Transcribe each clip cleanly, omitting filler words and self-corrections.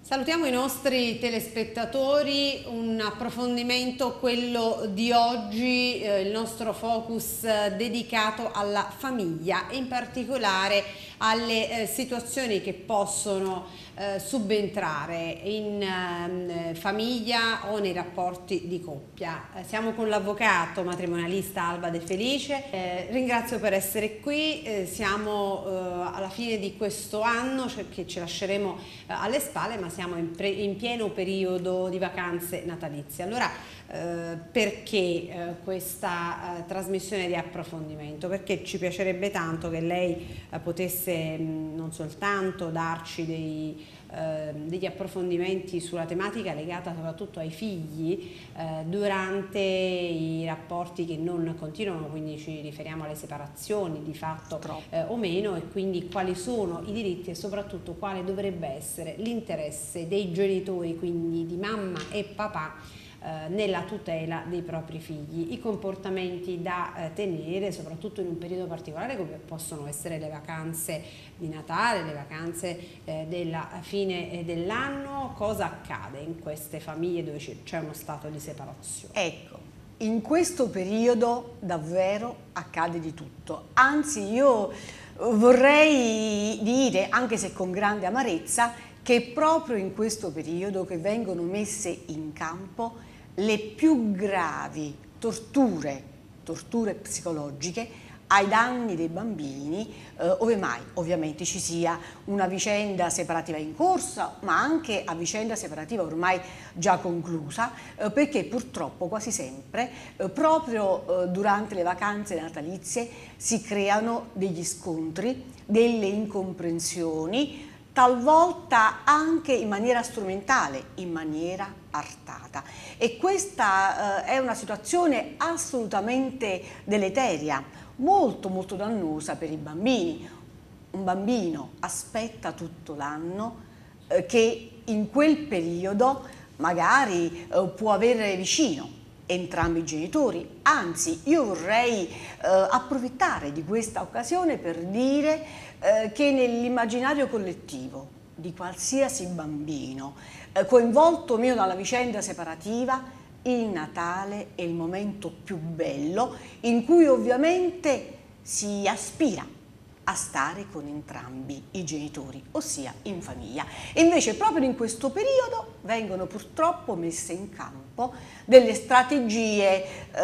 Salutiamo i nostri telespettatori, un approfondimento, quello di oggi, il nostro focus dedicato alla famiglia e in particolare alle situazioni che possono subentrare in famiglia o nei rapporti di coppia. Siamo con l'avvocato matrimonialista Alba De Felice, ringrazio per essere qui, siamo alla fine di questo anno che ci lasceremo alle spalle, ma siamo in pieno periodo di vacanze natalizie. Allora perché questa trasmissione di approfondimento? Perché ci piacerebbe tanto che lei potesse non soltanto darci degli approfondimenti sulla tematica legata soprattutto ai figli durante i rapporti che non continuano, quindi ci riferiamo alle separazioni di fatto o meno, e quindi quali sono i diritti e soprattutto quale dovrebbe essere l'interesse dei genitori, quindi di mamma e papà, nella tutela dei propri figli, i comportamenti da tenere soprattutto in un periodo particolare come possono essere le vacanze di Natale, le vacanze della fine dell'anno. Cosa accade in queste famiglie dove c'è uno stato di separazione? Ecco, in questo periodo davvero accade di tutto, anzi io vorrei dire, anche se con grande amarezza, che è proprio in questo periodo che vengono messe in campo le più gravi torture psicologiche ai danni dei bambini, ove mai ovviamente ci sia una vicenda separativa in corsa, ma anche a vicenda separativa ormai già conclusa, perché purtroppo quasi sempre proprio durante le vacanze natalizie si creano degli scontri, delle incomprensioni, talvolta anche in maniera strumentale, in maniera artata. E questa è una situazione assolutamente deleteria, molto dannosa per i bambini. Un bambino aspetta tutto l'anno che in quel periodo magari può avere vicino entrambi i genitori. Anzi, io vorrei approfittare di questa occasione per dire che nell'immaginario collettivo di qualsiasi bambino coinvolto o meno dalla vicenda separativa, il Natale è il momento più bello in cui ovviamente si aspira a stare con entrambi i genitori, ossia in famiglia. E invece proprio in questo periodo vengono purtroppo messe in campo delle strategie,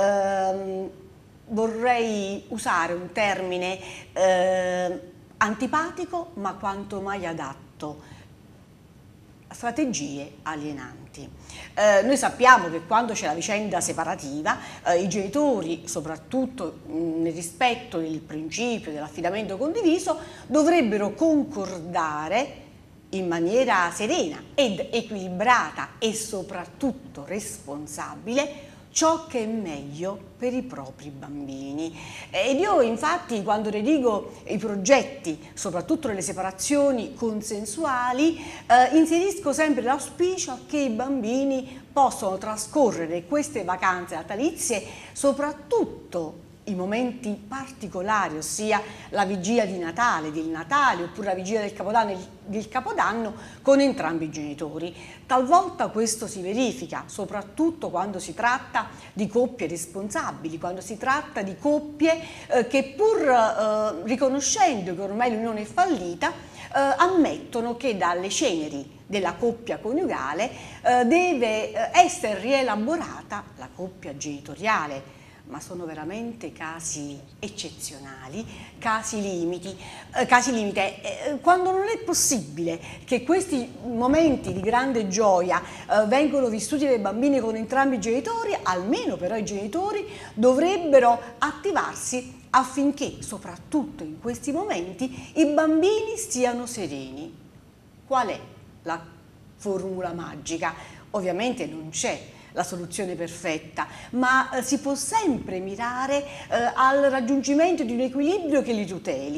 vorrei usare un termine antipatico ma quanto mai adatto, strategie alienanti. Noi sappiamo che quando c'è la vicenda separativa i genitori, soprattutto nel rispetto del principio dell'affidamento condiviso, dovrebbero concordare in maniera serena ed equilibrata e soprattutto responsabile ciò che è meglio per i propri bambini. Ed io infatti quando redigo i progetti, soprattutto nelle separazioni consensuali, inserisco sempre l'auspicio che i bambini possano trascorrere queste vacanze natalizie, soprattutto i momenti particolari, ossia la vigilia di Natale, del Natale, oppure la vigilia del Capodanno, con entrambi i genitori. Talvolta questo si verifica, soprattutto quando si tratta di coppie responsabili, quando si tratta di coppie che pur riconoscendo che ormai l'unione è fallita, ammettono che dalle ceneri della coppia coniugale deve essere rielaborata la coppia genitoriale. Ma sono veramente casi eccezionali, casi limite, quando non è possibile che questi momenti di grande gioia vengano vissuti dai bambini con entrambi i genitori, almeno però i genitori dovrebbero attivarsi affinché, soprattutto in questi momenti, i bambini stiano sereni. Qual è la formula magica? Ovviamente non c'è la soluzione perfetta, ma si può sempre mirare al raggiungimento di un equilibrio che li tuteli.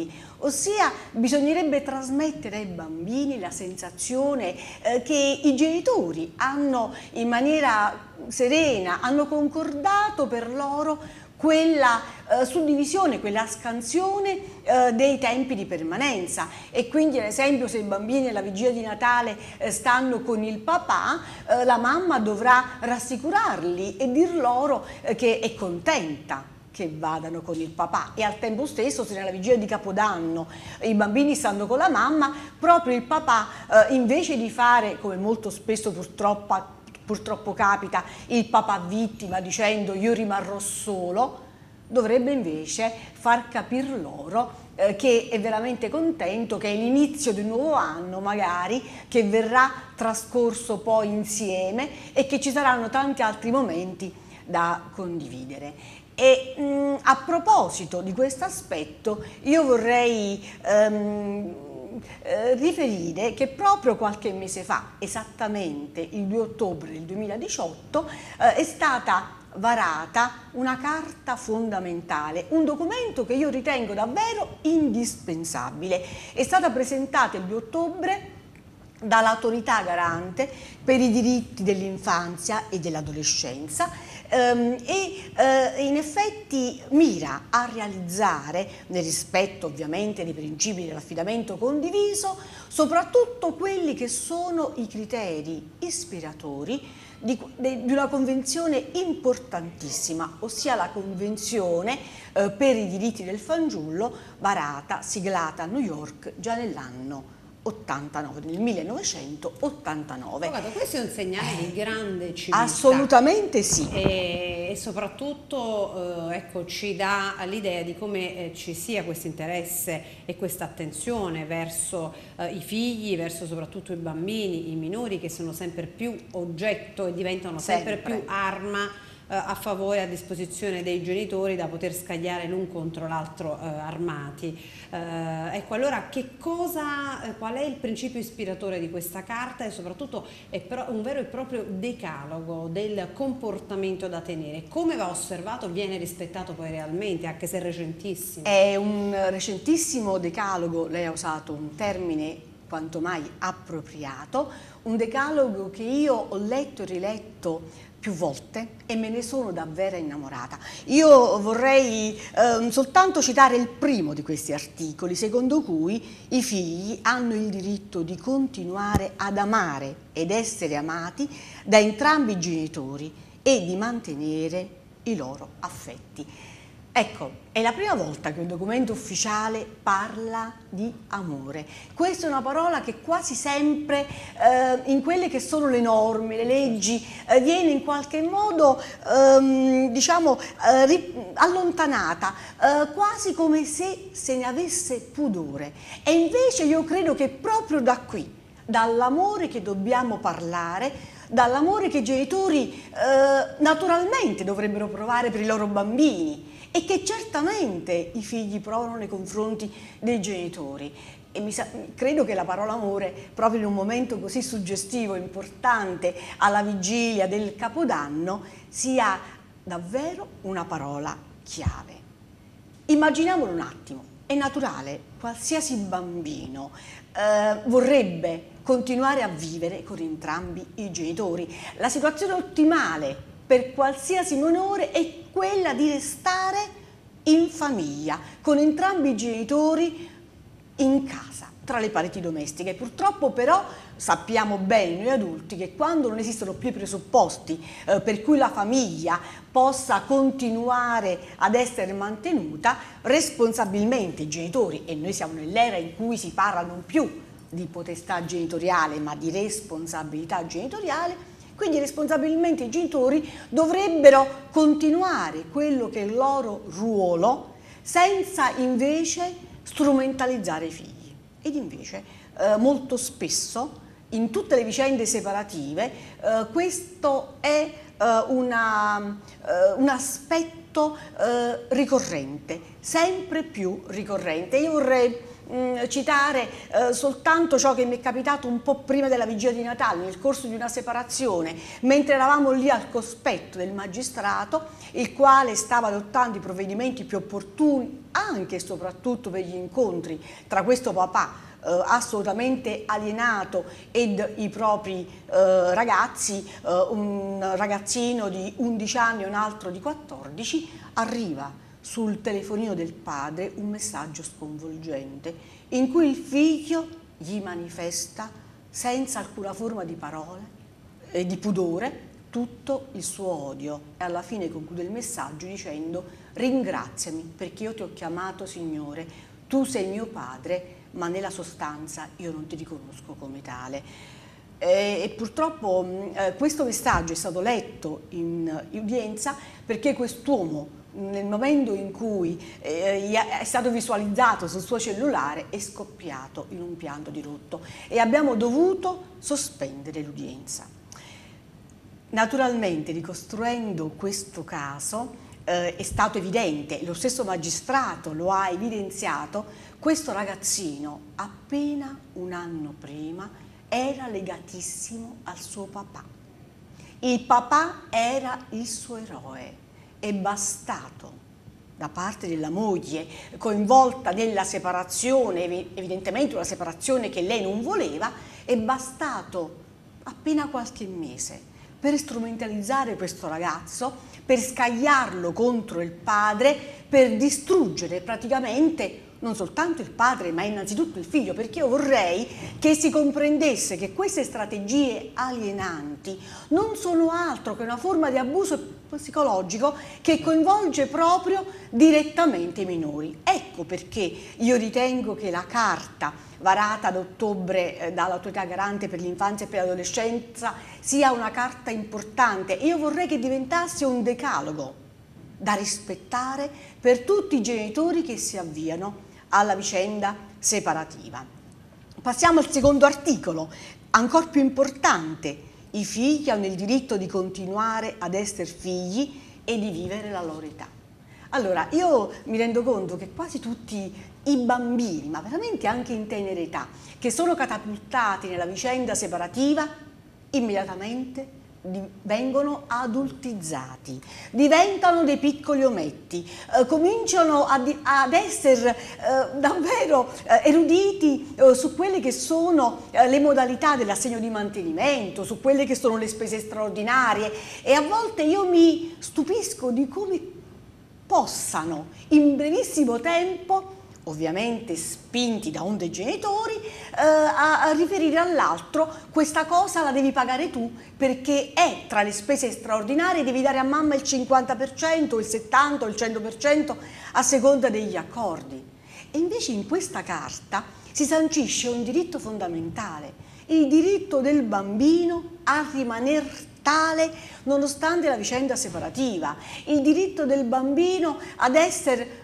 ossia bisognerebbe trasmettere ai bambini la sensazione che i genitori hanno in maniera serena, hanno concordato per loro quella suddivisione, quella scansione dei tempi di permanenza, e quindi ad esempio se i bambini alla vigilia di Natale stanno con il papà, la mamma dovrà rassicurarli e dir loro che è contenta che vadano con il papà, e al tempo stesso se nella vigilia di Capodanno i bambini stanno con la mamma, proprio il papà invece di fare, come molto spesso purtroppo capita, il papà vittima dicendo io rimarrò solo, dovrebbe invece far capir loro che è veramente contento, che è l'inizio di un nuovo anno magari, che verrà trascorso poi insieme e che ci saranno tanti altri momenti da condividere. E a proposito di questo aspetto io vorrei riferire che proprio qualche mese fa, esattamente il 2 ottobre del 2018, è stata varata una carta fondamentale, un documento che io ritengo davvero indispensabile. È stata presentata il 2 ottobre dall'Autorità Garante per i diritti dell'infanzia e dell'adolescenza in effetti mira a realizzare, nel rispetto ovviamente dei principi dell'affidamento condiviso, soprattutto quelli che sono i criteri ispiratori di una convenzione importantissima, ossia la Convenzione per i diritti del fanciullo, varata, siglata a New York già nell'anno 89, nel 1989. Guarda, questo è un segnale di grande civiltà. Assolutamente sì. E soprattutto ecco, ci dà l'idea di come ci sia questo interesse e questa attenzione verso i figli, verso soprattutto i bambini, i minori, che sono sempre più oggetto e diventano sempre più arma a favore, a disposizione dei genitori, da poter scagliare l'un contro l'altro armati. Ecco, allora qual è il principio ispiratore di questa carta, e soprattutto è un vero e proprio decalogo del comportamento da tenere? Come va osservato, viene rispettato poi realmente, anche se è recentissimo? È un recentissimo decalogo, lei ha usato un termine quanto mai appropriato, un decalogo che io ho letto e riletto più volte e me ne sono davvero innamorata. Io vorrei soltanto citare il primo di questi articoli, secondo cui i figli hanno il diritto di continuare ad amare ed essere amati da entrambi i genitori e di mantenere i loro affetti. Ecco, è la prima volta che un documento ufficiale parla di amore. Questa è una parola che quasi sempre in quelle che sono le norme, le leggi, viene in qualche modo diciamo allontanata, quasi come se ne avesse pudore. E invece io credo che proprio da qui, dall'amore che dobbiamo parlare, dall'amore che i genitori naturalmente dovrebbero provare per i loro bambini, e che certamente i figli provano nei confronti dei genitori. E credo che la parola amore, proprio in un momento così suggestivo, importante, alla vigilia del Capodanno, sia davvero una parola chiave. Immaginiamolo un attimo, è naturale, qualsiasi bambino vorrebbe continuare a vivere con entrambi i genitori. La situazione ottimale per qualsiasi minore è quella di restare in famiglia, con entrambi i genitori in casa, tra le pareti domestiche. Purtroppo però sappiamo bene noi adulti che quando non esistono più i presupposti per cui la famiglia possa continuare ad essere mantenuta, responsabilmente i genitori, e noi siamo nell'era in cui si parla non più di potestà genitoriale ma di responsabilità genitoriale, quindi responsabilmente i genitori dovrebbero continuare quello che è il loro ruolo senza invece strumentalizzare i figli. Ed invece molto spesso in tutte le vicende separative questo è un aspetto ricorrente, sempre più ricorrente. Io vorrei citare soltanto ciò che mi è capitato un po' prima della vigilia di Natale, nel corso di una separazione, mentre eravamo lì al cospetto del magistrato, il quale stava adottando i provvedimenti più opportuni anche e soprattutto per gli incontri tra questo papà assolutamente alienato ed i propri ragazzi, un ragazzino di 11 anni e un altro di 14, arriva sul telefonino del padre un messaggio sconvolgente in cui il figlio gli manifesta senza alcuna forma di parole e di pudore tutto il suo odio, e alla fine conclude il messaggio dicendo: ringraziami perché io ti ho chiamato Signore, tu sei mio padre, ma nella sostanza io non ti riconosco come tale. E purtroppo questo messaggio è stato letto in udienza perché quest'uomo, nel momento in cui è stato visualizzato sul suo cellulare, è scoppiato in un pianto dirotto e abbiamo dovuto sospendere l'udienza. Naturalmente, ricostruendo questo caso, è stato evidente, lo stesso magistrato lo ha evidenziato, questo ragazzino appena un anno prima era legatissimo al suo papà. Il papà era il suo eroe. È bastato da parte della moglie, coinvolta nella separazione, evidentemente una separazione che lei non voleva, è bastato appena qualche mese per strumentalizzare questo ragazzo, per scagliarlo contro il padre, per distruggere praticamente non soltanto il padre, ma innanzitutto il figlio, perché io vorrei che si comprendesse che queste strategie alienanti non sono altro che una forma di abuso psicologico che coinvolge proprio direttamente i minori. Ecco perché io ritengo che la carta varata ad ottobre dall'Autorità Garante per l'infanzia e per l'adolescenza sia una carta importante, e io vorrei che diventasse un decalogo da rispettare per tutti i genitori che si avviano alla vicenda separativa. Passiamo al secondo articolo, ancora più importante: i figli hanno il diritto di continuare ad essere figli e di vivere la loro età. Allora, io mi rendo conto che quasi tutti i bambini, ma veramente anche in tenera età, che sono catapultati nella vicenda separativa, immediatamente vengono adultizzati, diventano dei piccoli ometti, cominciano ad essere davvero eruditi su quelle che sono le modalità dell'assegno di mantenimento, su quelle che sono le spese straordinarie, e a volte io mi stupisco di come possano in brevissimo tempo, ovviamente spinti da uno dei genitori, a riferire all'altro: questa cosa la devi pagare tu perché è tra le spese straordinarie, devi dare a mamma il 50%, il 70% o il 100% a seconda degli accordi. E invece in questa carta si sancisce un diritto fondamentale, il diritto del bambino a rimanere tale nonostante la vicenda separativa, il diritto del bambino ad essere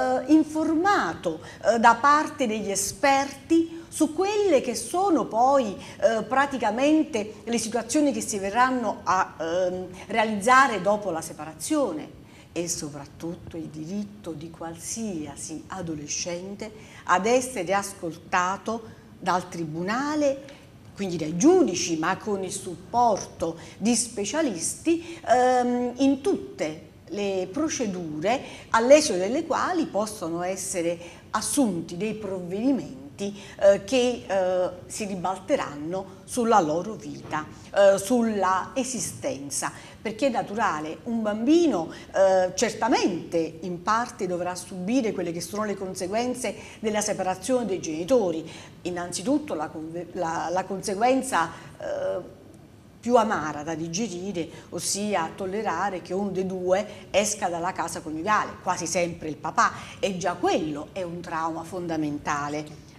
informato da parte degli esperti su quelle che sono poi praticamente le situazioni che si verranno a realizzare dopo la separazione, e soprattutto il diritto di qualsiasi adolescente ad essere ascoltato dal tribunale, quindi dai giudici, ma con il supporto di specialisti in tutte le procedure all'esito delle quali possono essere assunti dei provvedimenti che si ribalteranno sulla loro vita, sulla esistenza, perché è naturale, un bambino certamente in parte dovrà subire quelle che sono le conseguenze della separazione dei genitori, innanzitutto la conseguenza più amara da digerire, ossia tollerare che uno dei due esca dalla casa coniugale, quasi sempre il papà, e già quello è un trauma fondamentale.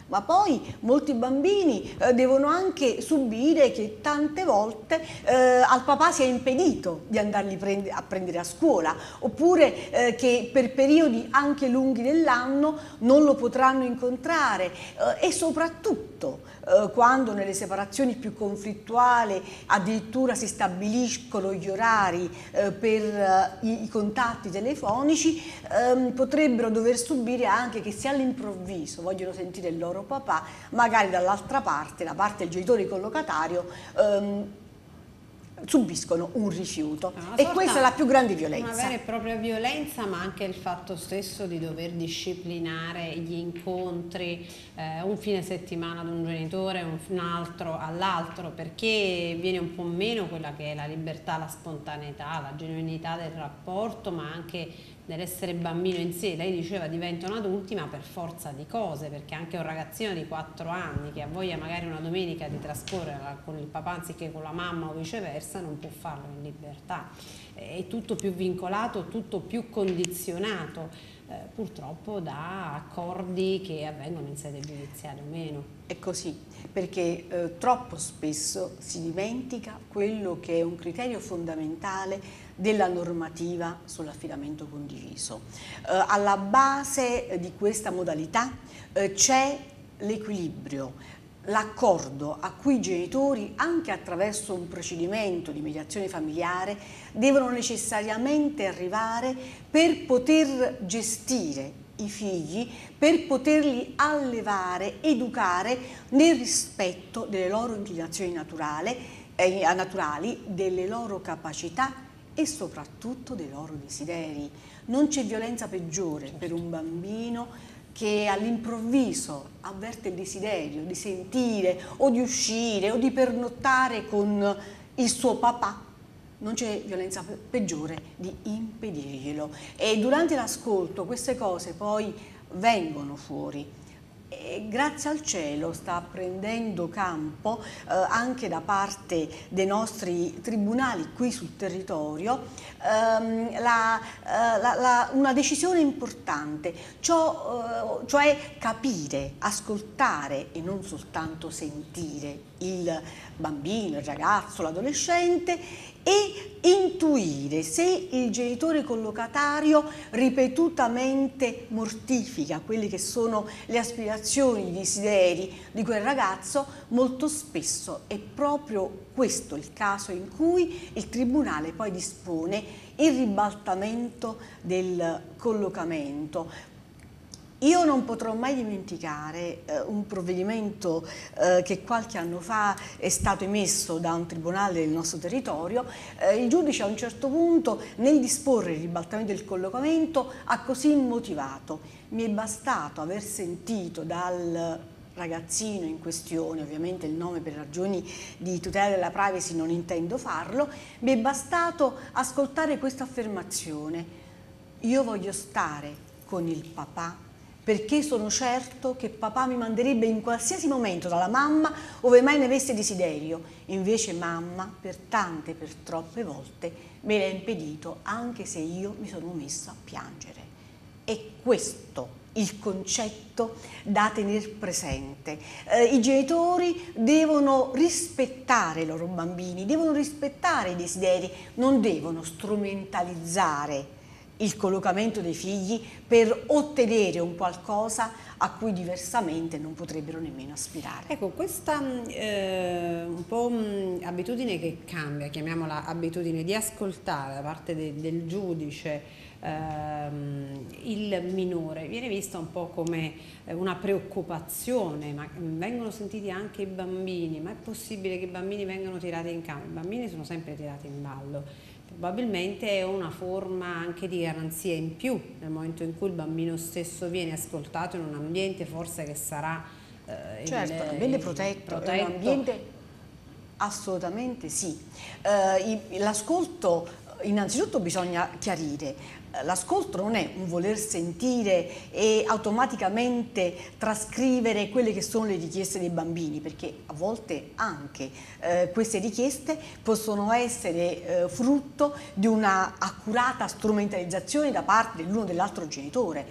ma poi molti bambini devono anche subire che tante volte al papà sia impedito di andarli a prendere a scuola, oppure che per periodi anche lunghi dell'anno non lo potranno incontrare, e soprattutto quando nelle separazioni più conflittuali addirittura si stabiliscono gli orari per i contatti telefonici, potrebbero dover subire anche che se all'improvviso vogliono sentire il loro papà, magari dall'altra parte, da parte del genitore collocatario, subiscono un rifiuto, e questa è la più grande violenza. Una vera e propria violenza, ma anche il fatto stesso di dover disciplinare gli incontri, un fine settimana ad un genitore, un altro all'altro, perché viene un po' meno quella che è la libertà, la spontaneità, la genuinità del rapporto, ma anche nell'essere bambino in sé. Lei diceva diventano adulti, ma per forza di cose, perché anche un ragazzino di 4 anni che ha voglia magari una domenica di trascorrere con il papà anziché con la mamma o viceversa non può farlo in libertà. È tutto più vincolato, tutto più condizionato, purtroppo da accordi che avvengono in sede giudiziaria o meno. È così, perché troppo spesso si dimentica quello che è un criterio fondamentale della normativa sull'affidamento condiviso. Alla base di questa modalità c'è l'equilibrio, l'accordo a cui i genitori, anche attraverso un procedimento di mediazione familiare, devono necessariamente arrivare per poter gestire i figli, per poterli allevare, educare nel rispetto delle loro inclinazioni naturali, delle loro capacità e soprattutto dei loro desideri. Non c'è violenza peggiore per un bambino che all'improvviso avverte il desiderio di sentire o di uscire o di pernottare con il suo papà. Non c'è violenza peggiore di impedirglielo, e durante l'ascolto queste cose poi vengono fuori. E grazie al cielo sta prendendo campo anche da parte dei nostri tribunali qui sul territorio una decisione importante, cioè capire, ascoltare e non soltanto sentire il bambino, il ragazzo, l'adolescente, e intuire se il genitore collocatario ripetutamente mortifica quelle che sono le aspirazioni, i desideri di quel ragazzo. Molto spesso è proprio questo il caso in cui il tribunale poi dispone il ribaltamento del collocamento. Io non potrò mai dimenticare un provvedimento che qualche anno fa è stato emesso da un tribunale del nostro territorio. Il giudice a un certo punto, nel disporre il ribaltamento del collocamento, ha così motivato: mi è bastato aver sentito dal ragazzino in questione, ovviamente il nome per ragioni di tutela della privacy non intendo farlo, mi è bastato ascoltare questa affermazione: io voglio stare con il papà perché sono certo che papà mi manderebbe in qualsiasi momento dalla mamma ove mai ne avesse desiderio. Invece mamma per troppe volte me l'ha impedito, anche se io mi sono messa a piangere. È questo il concetto da tenere presente. I genitori devono rispettare i loro bambini, devono rispettare i desideri, non devono strumentalizzare il collocamento dei figli per ottenere un qualcosa a cui diversamente non potrebbero nemmeno aspirare. Ecco, questa un po' abitudine che cambia, chiamiamola abitudine di ascoltare da parte del giudice il minore, viene vista un po' come una preoccupazione, ma vengono sentiti anche i bambini. Ma è possibile che i bambini vengano tirati in campo? I bambini sono sempre tirati in ballo. Probabilmente è una forma anche di garanzia in più nel momento in cui il bambino stesso viene ascoltato in un ambiente forse che sarà certo, un ambiente protetto. È un ambiente, assolutamente sì. L'ascolto, innanzitutto bisogna chiarire, l'ascolto non è un voler sentire e automaticamente trascrivere quelle che sono le richieste dei bambini, perché a volte anche queste richieste possono essere frutto di una accurata strumentalizzazione da parte dell'uno o dell'altro genitore.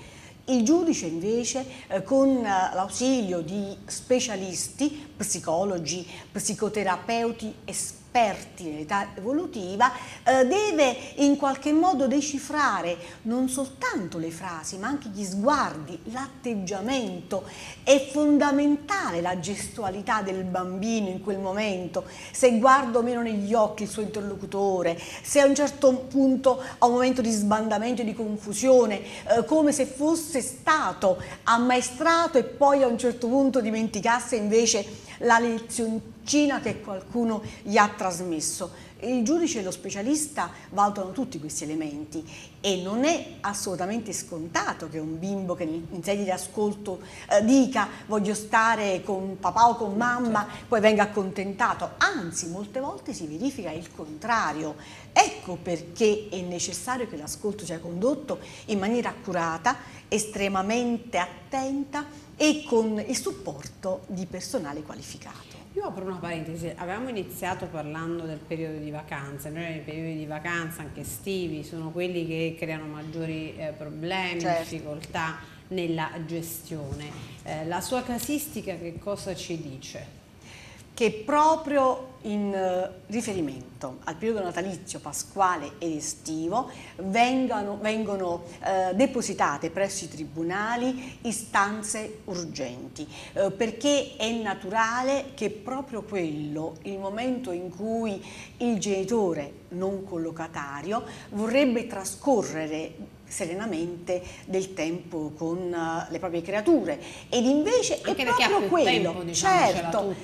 Il giudice invece, con l'ausilio di specialisti, psicologi, psicoterapeuti, esperti nell'età evolutiva, deve in qualche modo decifrare non soltanto le frasi, ma anche gli sguardi, l'atteggiamento. È fondamentale la gestualità del bambino in quel momento, se guarda o meno negli occhi il suo interlocutore, se a un certo punto ha un momento di sbandamento e di confusione, come se fosse stato ammaestrato e poi a un certo punto dimenticasse invece la lezioncina che qualcuno gli ha trasmesso. Il giudice e lo specialista valutano tutti questi elementi e non è assolutamente scontato che un bimbo che in sede di ascolto dica voglio stare con papà o con mamma, poi venga accontentato, anzi molte volte si verifica il contrario. Ecco perché è necessario che l'ascolto sia condotto in maniera accurata, estremamente attenta e con il supporto di personale qualificato. Io apro una parentesi, avevamo iniziato parlando del periodo di vacanza, noi i periodi di vacanza anche estivi sono quelli che creano maggiori problemi, difficoltà nella gestione. La sua casistica che cosa ci dice? Che proprio in riferimento al periodo natalizio, pasquale ed estivo vengono depositate presso i tribunali istanze urgenti, perché è naturale che proprio quello, il momento in cui il genitore non collocatario vorrebbe trascorrere serenamente del tempo con le proprie creature, ed invece anche è proprio quello, tempo, diciamo, certo,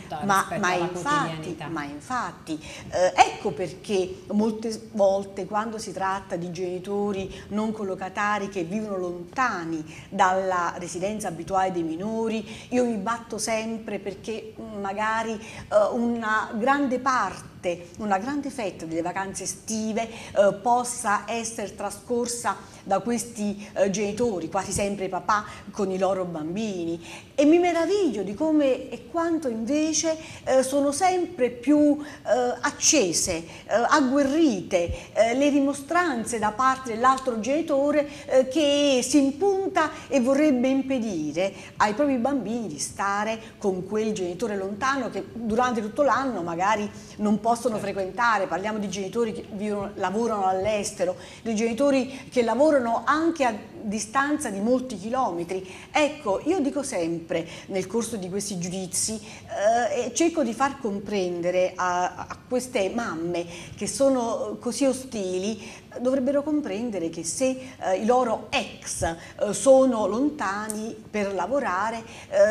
ma infatti ecco perché molte volte quando si tratta di genitori non collocatari che vivono lontani dalla residenza abituale dei minori, io mi batto sempre perché magari una grande fetta delle vacanze estive possa essere trascorsa da questi genitori, quasi sempre papà, con i loro bambini, e mi meraviglio di come e quanto invece sono sempre più accese, agguerrite le rimostranze da parte dell'altro genitore che si impunta e vorrebbe impedire ai propri bambini di stare con quel genitore lontano che durante tutto l'anno magari non possono frequentare. Parliamo di genitori che lavorano all'estero, di genitori che lavorano anche a distanza di molti chilometri. Ecco, io dico sempre nel corso di questi giudizi, cerco di far comprendere a queste mamme che sono così ostili, dovrebbero comprendere che se i loro ex sono lontani per lavorare,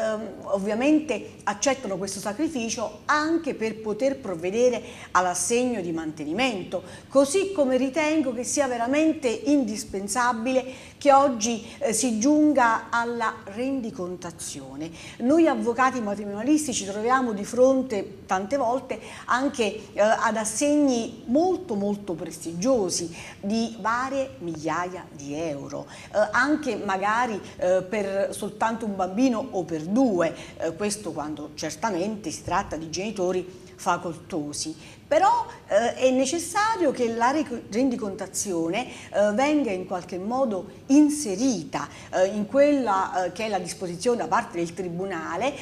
ovviamente accettano questo sacrificio anche per poter provvedere all'assegno di mantenimento, così come ritengo che sia veramente indispensabile che oggi si giunga alla rendicontazione. Noi avvocati matrimonialisti ci troviamo di fronte tante volte anche ad assegni molto prestigiosi di varie migliaia di euro, anche magari per soltanto un bambino o per due, questo quando certamente si tratta di genitori facoltosi. Però è necessario che la rendicontazione venga in qualche modo inserita in quella che è la disposizione da parte del Tribunale,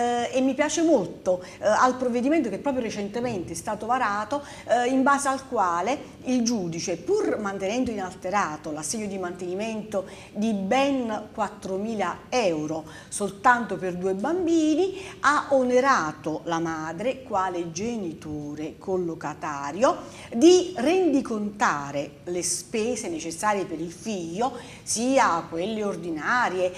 e mi piace molto al provvedimento che proprio recentemente è stato varato, in base al quale il giudice, pur mantenendo inalterato l'assegno di mantenimento di ben 4.000 euro soltanto per 2 bambini, ha onerato la madre quale genitore collocatario di rendicontare le spese necessarie per il figlio, sia quelle ordinarie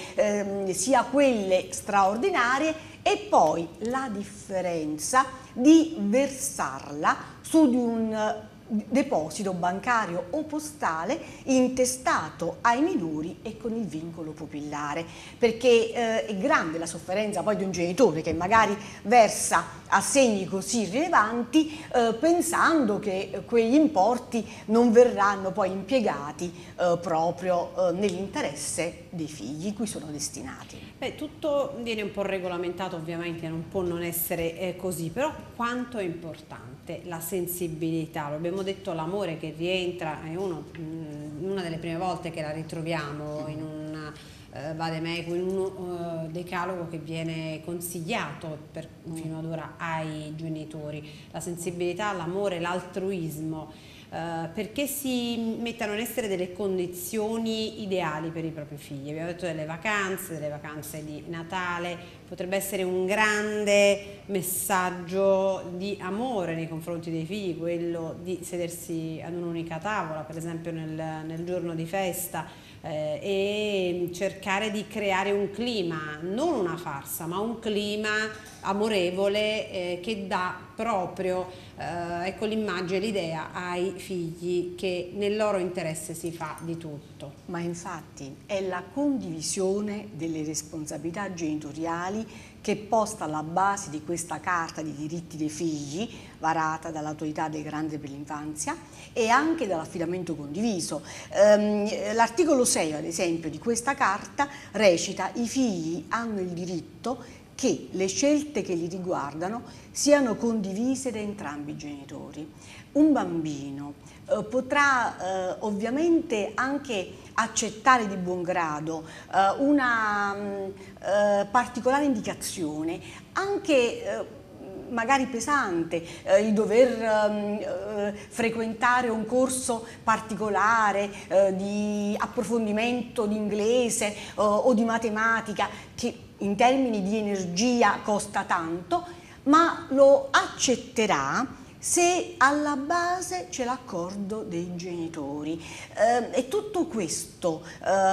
sia quelle straordinarie, e poi la differenza di versarla su di un deposito bancario o postale intestato ai minori e con il vincolo pupillare, perché è grande la sofferenza poi di un genitore che magari versa assegni così rilevanti pensando che quegli importi non verranno poi impiegati proprio nell'interesse dei figli cui sono destinati. Beh, tutto viene un po' regolamentato, ovviamente non può non essere così, però quanto è importante la sensibilità, lo abbiamo detto, l'amore che rientra, è una delle prime volte che la ritroviamo in un vademecum, in un decalogo che viene consigliato fino ad ora ai genitori, la sensibilità, l'amore, l'altruismo, perché si mettano in essere delle condizioni ideali per i propri figli. Abbiamo detto delle vacanze di Natale, potrebbe essere un grande messaggio di amore nei confronti dei figli, quello di sedersi ad un'unica tavola, per esempio nel giorno di festa, e cercare di creare un clima, non una farsa, ma un clima amorevole che dà proprio ecco, l'immagine, l'idea ai figli che nel loro interesse si fa di tutto. Ma infatti è la condivisione delle responsabilità genitoriali che è posta alla base di questa Carta dei diritti dei figli, varata dall'Autorità dei Garanti per l'infanzia, e anche dall'affidamento condiviso. L'articolo 6, ad esempio, di questa Carta recita: i figli hanno il diritto che le scelte che li riguardano siano condivise da entrambi i genitori. Un bambino potrà ovviamente anche accettare di buon grado una particolare indicazione, anche magari pesante, il dover frequentare un corso particolare di approfondimento di inglese o di matematica, che in termini di energia costa tanto, ma lo accetterà se alla base c'è l'accordo dei genitori. È tutto questo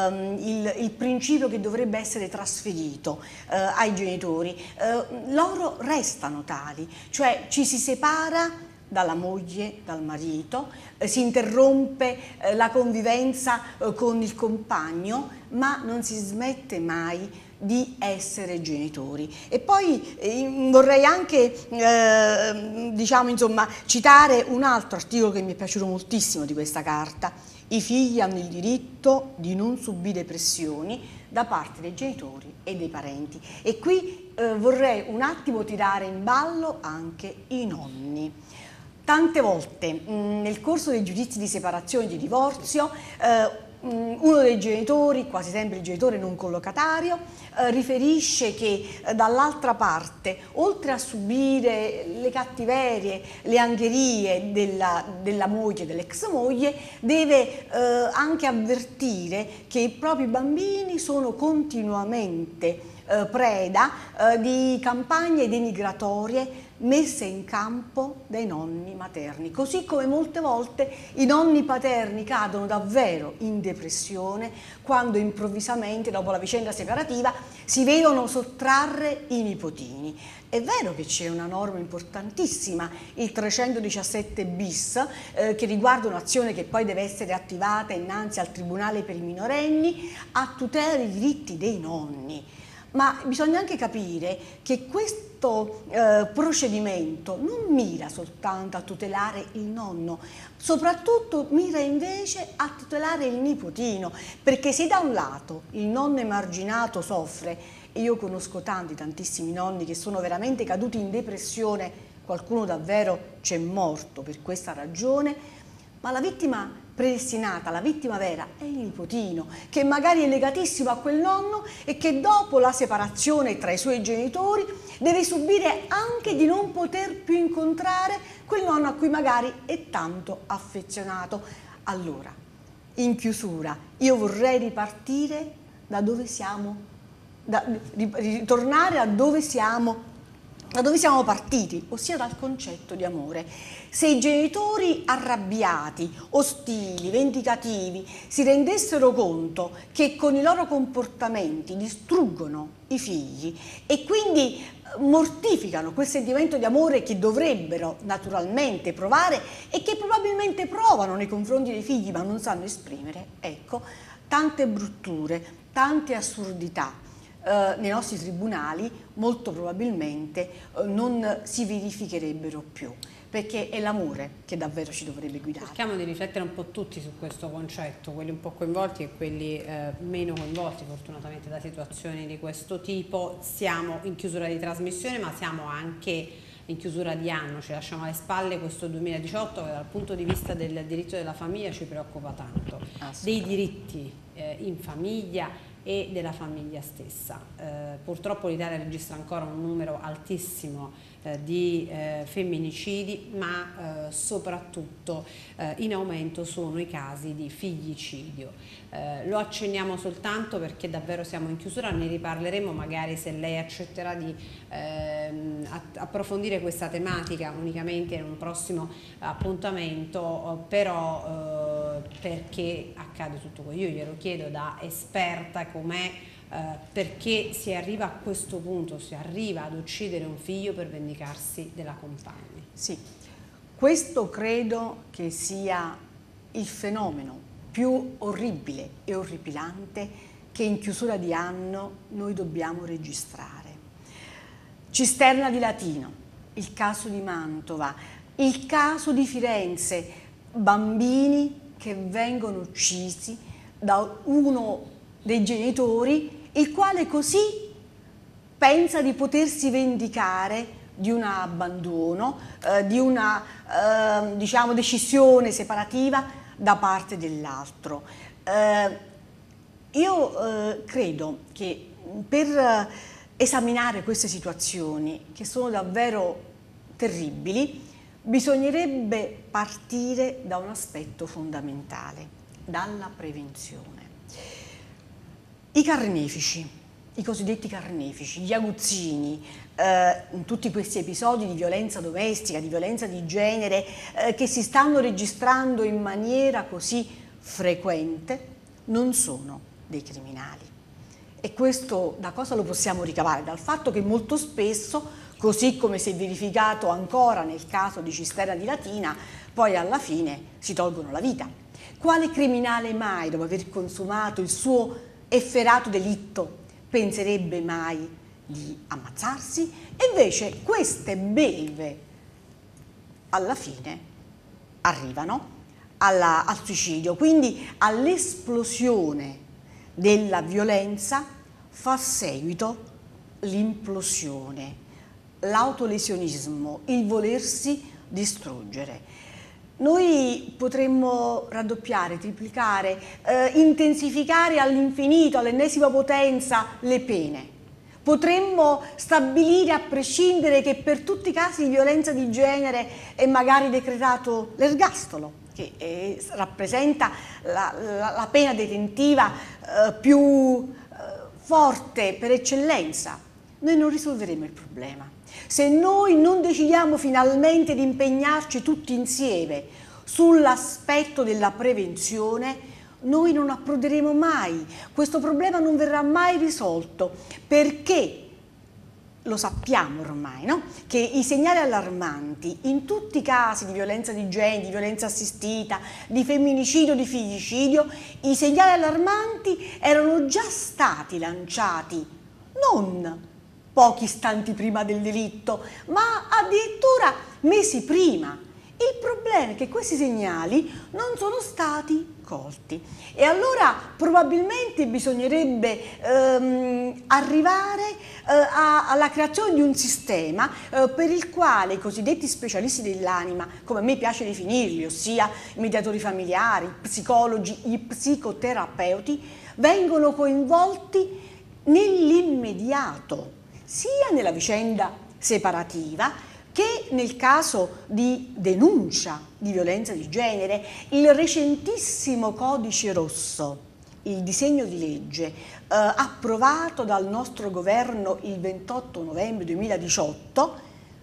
il principio che dovrebbe essere trasferito ai genitori. Loro restano tali, cioè ci si separa dalla moglie, dal marito, si interrompe la convivenza con il compagno, ma non si smette mai di essere genitori. E poi vorrei anche diciamo, insomma, citare un altro articolo che mi è piaciuto moltissimo di questa Carta: i figli hanno il diritto di non subire pressioni da parte dei genitori e dei parenti. E qui vorrei un attimo tirare in ballo anche i nonni. Tante volte nel corso dei giudizi di separazione e di divorzio uno dei genitori, quasi sempre il genitore non collocatario, riferisce che dall'altra parte, oltre a subire le cattiverie, le angherie della moglie, dell'ex moglie, deve anche avvertire che i propri bambini sono continuamente preda di campagne denigratorie messe in campo dai nonni materni, così come molte volte i nonni paterni cadono davvero in depressione quando improvvisamente, dopo la vicenda separativa, si vedono sottrarre i nipotini. È vero che c'è una norma importantissima, il 317 bis, che riguarda un'azione che poi deve essere attivata innanzi al Tribunale per i minorenni a tutela dei diritti dei nonni. Ma bisogna anche capire che questo procedimento non mira soltanto a tutelare il nonno, soprattutto mira invece a tutelare il nipotino, perché se da un lato il nonno emarginato soffre, e io conosco tantissimi nonni che sono veramente caduti in depressione, qualcuno davvero c'è morto per questa ragione, ma la vittima predestinata, la vittima vera, è il nipotino, che magari è legatissimo a quel nonno e che dopo la separazione tra i suoi genitori deve subire anche di non poter più incontrare quel nonno a cui magari è tanto affezionato. Allora, in chiusura, io vorrei ripartire da dove siamo, ritornare a dove siamo partiti, ossia dal concetto di amore. Se i genitori arrabbiati, ostili, vendicativi si rendessero conto che con i loro comportamenti distruggono i figli e quindi mortificano quel sentimento di amore che dovrebbero naturalmente provare e che probabilmente provano nei confronti dei figli ma non sanno esprimere, ecco, tante brutture, tante assurdità nei nostri tribunali molto probabilmente non si verificherebbero più, perché è l'amore che davvero ci dovrebbe guidare. Cerchiamo di riflettere un po' tutti su questo concetto, quelli un po' coinvolti e quelli meno coinvolti fortunatamente da situazioni di questo tipo. Siamo in chiusura di trasmissione, ma siamo anche in chiusura di anno, ci lasciamo alle spalle questo 2018 che dal punto di vista del diritto della famiglia ci preoccupa tanto, dei diritti in famiglia e della famiglia stessa. Purtroppo l'Italia registra ancora un numero altissimo di femminicidi, ma soprattutto in aumento sono i casi di figlicidio. Lo accenniamo soltanto perché davvero siamo in chiusura, ne riparleremo magari se lei accetterà di approfondire questa tematica unicamente in un prossimo appuntamento, però perché accade tutto questo? Io glielo chiedo da esperta com'è, perché si arriva a questo punto, si arriva ad uccidere un figlio per vendicarsi della compagna. Sì, questo credo che sia il fenomeno più orribile e orripilante che in chiusura di anno noi dobbiamo registrare. Cisterna di Latina, il caso di Mantova, il caso di Firenze, bambini che vengono uccisi da uno dei genitori, il quale così pensa di potersi vendicare di un abbandono, di una diciamo decisione separativa da parte dell'altro. Io credo che per esaminare queste situazioni, che sono davvero terribili, bisognerebbe partire da un aspetto fondamentale, dalla prevenzione. I carnefici, i cosiddetti carnefici, gli aguzzini, in tutti questi episodi di violenza domestica, di violenza di genere che si stanno registrando in maniera così frequente, non sono dei criminali. E questo da cosa lo possiamo ricavare? Dal fatto che molto spesso, così come si è verificato ancora nel caso di Cisterna di Latina, poi alla fine si tolgono la vita. Quale criminale mai, dopo aver consumato il suo efferato delitto, penserebbe mai di ammazzarsi? E invece queste belve alla fine arrivano al suicidio, quindi all'esplosione della violenza fa seguito l'implosione, l'autolesionismo, il volersi distruggere. Noi potremmo raddoppiare, triplicare, intensificare all'infinito, all'ennesima potenza le pene. Potremmo stabilire a prescindere che per tutti i casi di violenza di genere è magari decretato l'ergastolo, che rappresenta la pena detentiva più forte per eccellenza. Noi non risolveremo il problema. Se noi non decidiamo finalmente di impegnarci tutti insieme sull'aspetto della prevenzione, noi non approderemo mai, questo problema non verrà mai risolto, perché lo sappiamo ormai, no? Che i segnali allarmanti in tutti i casi di violenza di genere, di violenza assistita, di femminicidio, di figlicidio, i segnali allarmanti erano già stati lanciati non pochi istanti prima del delitto, ma addirittura mesi prima. Il problema è che questi segnali non sono stati colti e allora probabilmente bisognerebbe arrivare alla creazione di un sistema per il quale i cosiddetti specialisti dell'anima, come a me piace definirli, ossia i mediatori familiari, i psicologi, i psicoterapeuti, vengono coinvolti nell'immediato, sia nella vicenda separativa che nel caso di denuncia di violenza di genere. Il recentissimo Codice Rosso, il disegno di legge approvato dal nostro governo il 28 novembre 2018,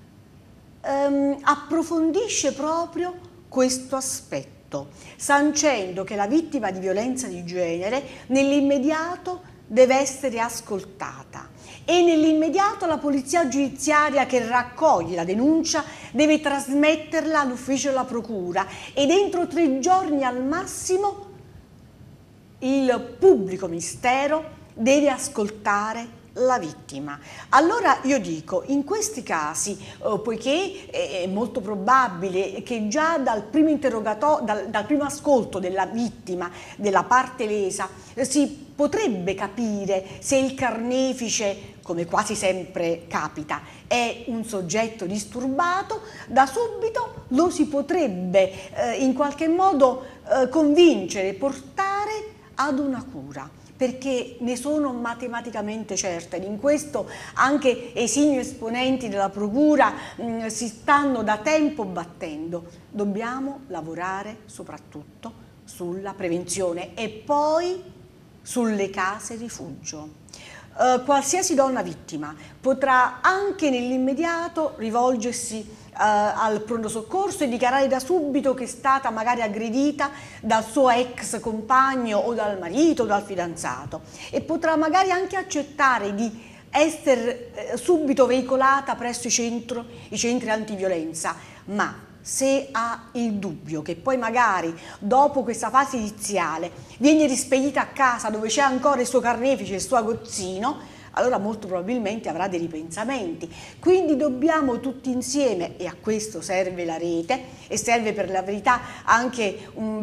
approfondisce proprio questo aspetto, sancendo che la vittima di violenza di genere nell'immediato deve essere ascoltata e nell'immediato la polizia giudiziaria che raccoglie la denuncia deve trasmetterla all'ufficio della procura ed entro 3 giorni al massimo il pubblico ministero deve ascoltare la vittima. Allora io dico, in questi casi, poiché è molto probabile che già dal primo interrogatorio, dal primo ascolto della vittima, della parte lesa, si potrebbe capire se il carnefice, come quasi sempre capita, è un soggetto disturbato, da subito lo si potrebbe in qualche modo convincere, portare ad una cura. perché ne sono matematicamente certa, ed in questo anche esimui esponenti della Procura si stanno da tempo battendo. Dobbiamo lavorare soprattutto sulla prevenzione e poi sulle case rifugio. Qualsiasi donna vittima potrà anche nell'immediato rivolgersi al pronto soccorso e dichiarare da subito che è stata magari aggredita dal suo ex compagno o dal marito o dal fidanzato, e potrà magari anche accettare di essere subito veicolata presso i centri antiviolenza, ma se ha il dubbio che poi magari dopo questa fase iniziale viene rispedita a casa dove c'è ancora il suo carnefice, il suo agozzino, allora molto probabilmente avrà dei ripensamenti. Quindi dobbiamo tutti insieme, e a questo serve la rete e serve per la verità anche un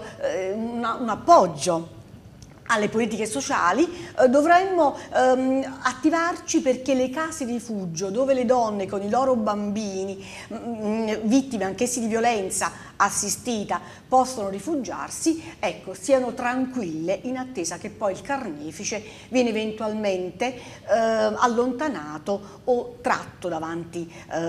appoggio alle politiche sociali, dovremmo attivarci perché le case rifugio dove le donne con i loro bambini, vittime anch'essi di violenza assistita, possono rifugiarsi, ecco, siano tranquille in attesa che poi il carnefice viene eventualmente allontanato o tratto davanti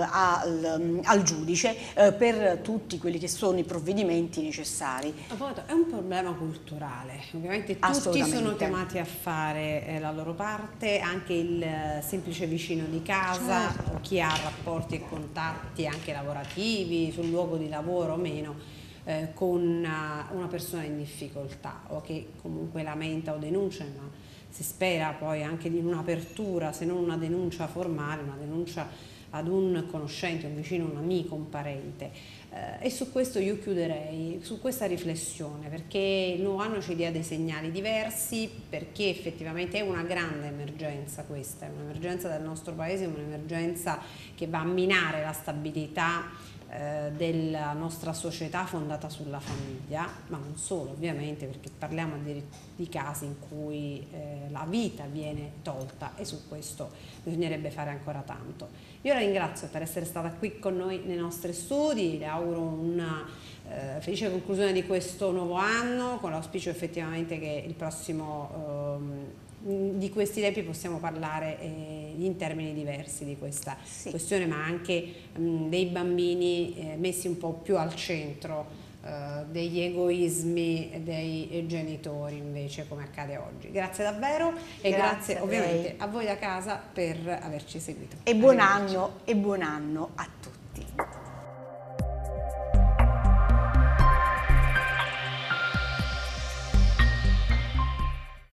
al giudice per tutti quelli che sono i provvedimenti necessari. È un problema culturale, ovviamente tutti sono chiamati a fare la loro parte, anche il semplice vicino di casa, certo, o chi ha rapporti e contatti anche lavorativi sul luogo di lavoro o meno con una persona in difficoltà o che comunque lamenta o denuncia, ma si spera poi anche di un'apertura, se non una denuncia formale, una denuncia ad un conoscente, un vicino, un amico, un parente. E su questo io chiuderei, su questa riflessione, perché il nuovo anno ci dia dei segnali diversi, perché effettivamente è una grande emergenza questa, è un'emergenza del nostro paese, è un'emergenza che va a minare la stabilità della nostra società fondata sulla famiglia, ma non solo ovviamente, perché parliamo di casi in cui la vita viene tolta, e su questo bisognerebbe fare ancora tanto. Io la ringrazio per essere stata qui con noi nei nostri studi, le auguro una felice conclusione di questo nuovo anno, con l'auspicio effettivamente che il prossimo di questi tempi possiamo parlare in termini diversi di questa questione, ma anche dei bambini messi un po' più al centro degli egoismi dei genitori, invece, come accade oggi. Grazie davvero e grazie ovviamente a voi da casa per averci seguito. E buon anno a tutti.